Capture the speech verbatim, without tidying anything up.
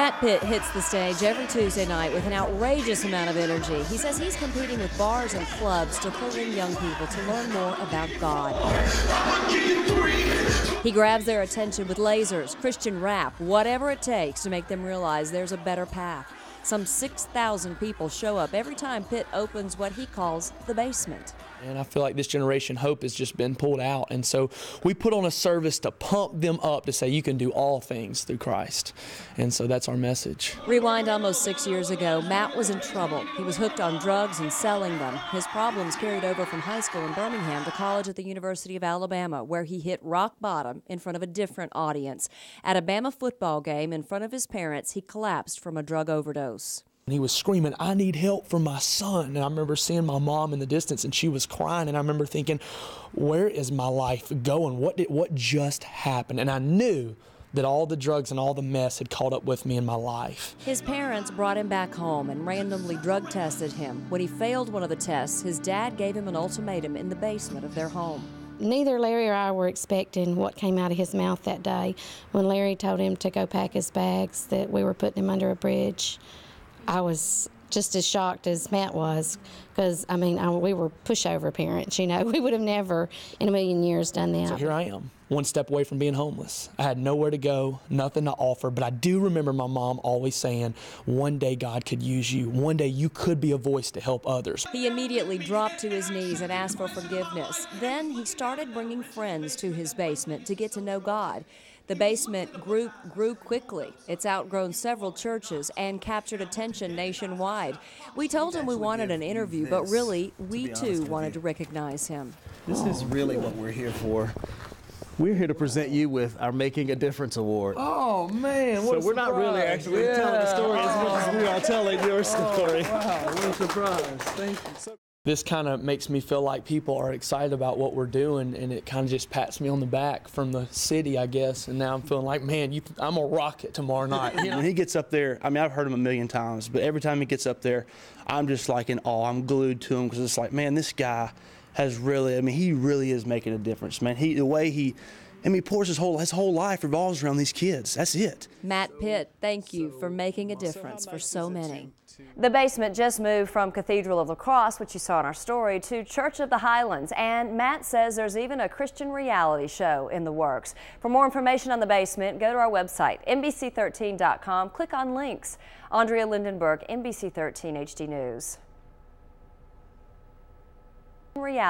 Matt Pitt hits the stage every Tuesday night with an outrageous amount of energy. He says he's competing with bars and clubs to pull in young people to learn more about God. He grabs their attention with lasers, Christian rap, whatever it takes to make them realize there's a better path. Some six thousand people show up every time Pitt opens what he calls the basement. And I feel like this generation hope has just been pulled out. And so we put on a service to pump them up to say you can do all things through Christ. And so that's our message. Rewind almost six years ago, Matt was in trouble. He was hooked on drugs and selling them. His problems carried over from high school in Birmingham to college at the University of Alabama, where he hit rock bottom in front of a different audience. At a Bama football game in front of his parents, he collapsed from a drug overdose. And he was screaming, "I need help for my son." And I remember seeing my mom in the distance, and she was crying. And I remember thinking, where is my life going? What did, what just happened? And I knew that all the drugs and all the mess had caught up with me in my life. His parents brought him back home and randomly drug tested him. When he failed one of the tests, his dad gave him an ultimatum in the basement of their home. Neither Larry or I were expecting what came out of his mouth that day. When Larry told him to go pack his bags, that we were putting him under a bridge, I was just as shocked as Matt was, because, I mean, I, we were pushover parents, you know. We would have never in a million years done that. So here I am, one step away from being homeless. I had nowhere to go, nothing to offer, but I do remember my mom always saying, one day God could use you. One day you could be a voice to help others. He immediately dropped to his knees and asked for forgiveness. Then he started bringing friends to his basement to get to know God. The basement grew, grew quickly. It's outgrown several churches and captured attention nationwide. We told him we wanted an interview, but really, we too wanted to recognize him. This is really what we're here for. We're here to present you with our Making a Difference Award. Oh, man, what So a we're not really surprise. actually Yeah. telling the story as much as we are telling your story. Oh, wow, what a surprise. Thank you. So this kind of makes me feel like people are excited about what we're doing, and it kind of just pats me on the back from the city, I guess. And now I'm feeling like, man, you, I'm going to rock it tomorrow night. You know? When he gets up there, I mean, I've heard him a million times, but every time he gets up there, I'm just like in awe. I'm glued to him, because it's like, man, this guy has really, I mean, he really is making a difference, man. He, the way he, I mean, he pours his whole, his whole life revolves around these kids. That's it. Matt Pitt, thank you for making a difference for so many. The basement just moved from Cathedral of the Cross, which you saw in our story, to Church of the Highlands. And Matt says there's even a Christian reality show in the works. For more information on the basement, go to our website, N B C thirteen dot com. Click on links. Andrea Lindenberg, N B C thirteen H D News. Reality.